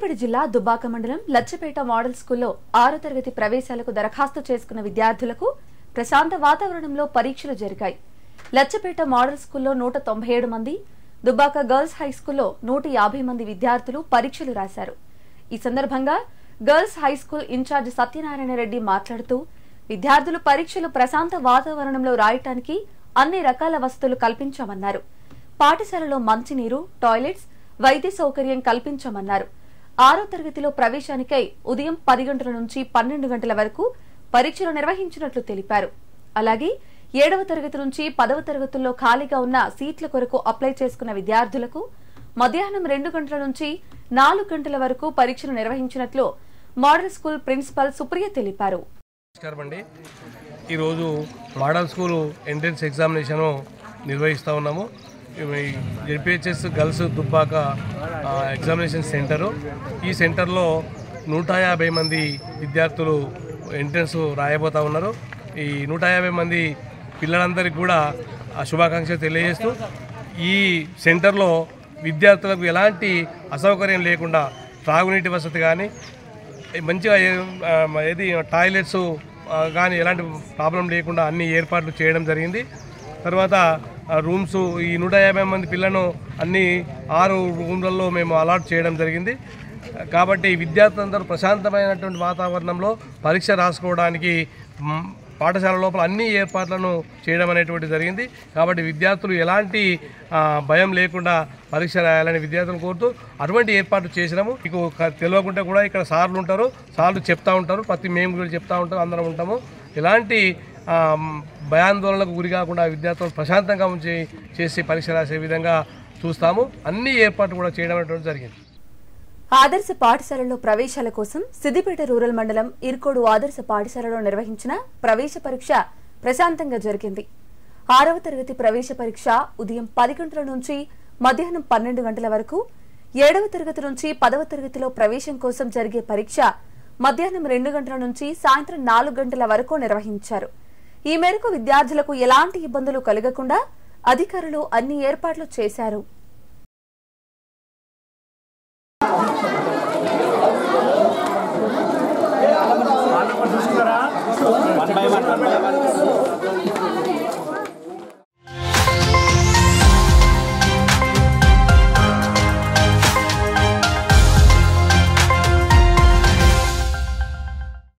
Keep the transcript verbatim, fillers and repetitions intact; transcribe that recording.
సిద్దిపేట జిల్లా దుబ్బాక మండలం లచ్చపేట మోడల్ స్కూల్లో ఆరో తరగతి ప్రవేశాలకు దరఖాస్తు చేసుకున్న విద్యార్థులకు ప్రశాంత వాతావరణంలో పరీక్షలు జరిగాయి. లచ్చపేట మోడల్ స్కూల్లో నూట తొంభై ఏడు మంది, దుబ్బాక గర్ల్స్ హై స్కూల్లో నూట యాభై మంది విద్యార్థులు పరీక్షలు రాశారు. ఈ సందర్భంగా girls high school in charge Satyanarayana Reddy మాట్లాడుతూ విద్యార్థులు పరీక్షలు ప్రశాంత వాతావరణంలో రాయటానికి అన్ని రకాల వసతులు కల్పించామన్నారు. పాఠశాలలో మంచినీరు, టాయిలెట్స్, వైద్య సౌకర్యం కల్పించామన్నారు. ఆరో తరగతిలో ప్రవేశానికై ఉదయం పది గంటల నుంచి పన్నెండు గంటల వరకు పరీక్షలు నిర్వహించినట్లు తెలిపారు. అలాగే ఏడవ తరగతి నుంచి పదవ తరగతుల్లో ఖాళీగా ఉన్న సీట్ల కొరకు అప్లై చేసుకున్న విద్యార్థులకు మధ్యాహ్నం రెండు గంటల నుంచి నాలుగు గంటల వరకు పరీక్షలు నిర్వహించినట్లు మోడల్ స్కూల్ ప్రిన్సిపల్ సుప్రియ తెలిపారు. ఈరోజు మోడల్ స్కూల్ ఎంట్రన్స్ ఎగ్జామినేషన్ నిర్వహిస్తూ ఉన్నాము. ZPHS girls Dubbaka examination centre. ఈ సెంటర్లో నూట యాభై మంది విద్యార్థులు ఎంట్రన్స్ రాయబోతూ ఉన్నారు. ఈ నూట యాభై మంది పిల్లలందరికీ కూడా శుభాకాంక్షలు తెలియజేస్తూ ఈ సెంటర్లో విద్యార్థులకు ఎలాంటి అసౌకర్యం లేకుండా త్రాగునీటి వసతి కానీ మంచిగా ఏది టాయిలెట్స్ కానీ ఎలాంటి ప్రాబ్లం లేకుండా అన్ని ఏర్పాట్లు చేయడం జరిగింది. తర్వాత రూమ్స్ ఈ నూట యాభై మంది పిల్లలను అన్ని ఆరు రూమ్లలో మేము అలాట్ చేయడం జరిగింది. కాబట్టి విద్యార్థులందరూ ప్రశాంతమైనటువంటి వాతావరణంలో పరీక్ష రాసుకోవడానికి పాఠశాల లోపల అన్ని ఏర్పాట్లను చేయడం అనేటువంటి జరిగింది. కాబట్టి విద్యార్థులు ఎలాంటి భయం లేకుండా పరీక్ష రాయాలని విద్యార్థులను కోరుతూ అటువంటి ఏర్పాట్లు చేసినాము. మీకు తెలియకుండా కూడా ఇక్కడ సార్లు ఉంటారు, సార్లు చెప్తూ ఉంటారు, ప్రతి మేము కూడా చెప్తూ ఉంటాం, అందరం ఉంటాము. ఎలాంటి భయాందోళనకు గురి కాకుండా విద్యార్థులను ప్రశాంతంగా ఉంచి చేసి పరీక్ష రాసే విధంగా చూస్తాము. అన్ని ఏర్పాట్లు కూడా చేయడం అనేటువంటి జరిగింది. ఆదర్శ పాఠశాలలో ప్రవేశాల కోసం సిద్దిపేట రూరల్ మండలం ఇర్కోడు ఆదర్శ పాఠశాలలో నిర్వహించిన ప్రవేశ పరీక్ష ప్రశాంతంగా జరిగింది. ఆరవ తరగతి ప్రవేశ పరీక్ష ఉదయం పది గంటల నుంచి మధ్యాహ్నం పన్నెండు గంటల వరకు, ఏడవ తరగతి నుంచి పదవ తరగతిలో ప్రవేశం కోసం జరిగే పరీక్ష మధ్యాహ్నం రెండు గంటల నుంచి సాయంత్రం నాలుగు గంటల వరకు నిర్వహించారు. ఈ మేరకు విద్యార్థులకు ఎలాంటి ఇబ్బందులు కలగకుండా అధికారులు అన్ని ఏర్పాట్లు చేశారు.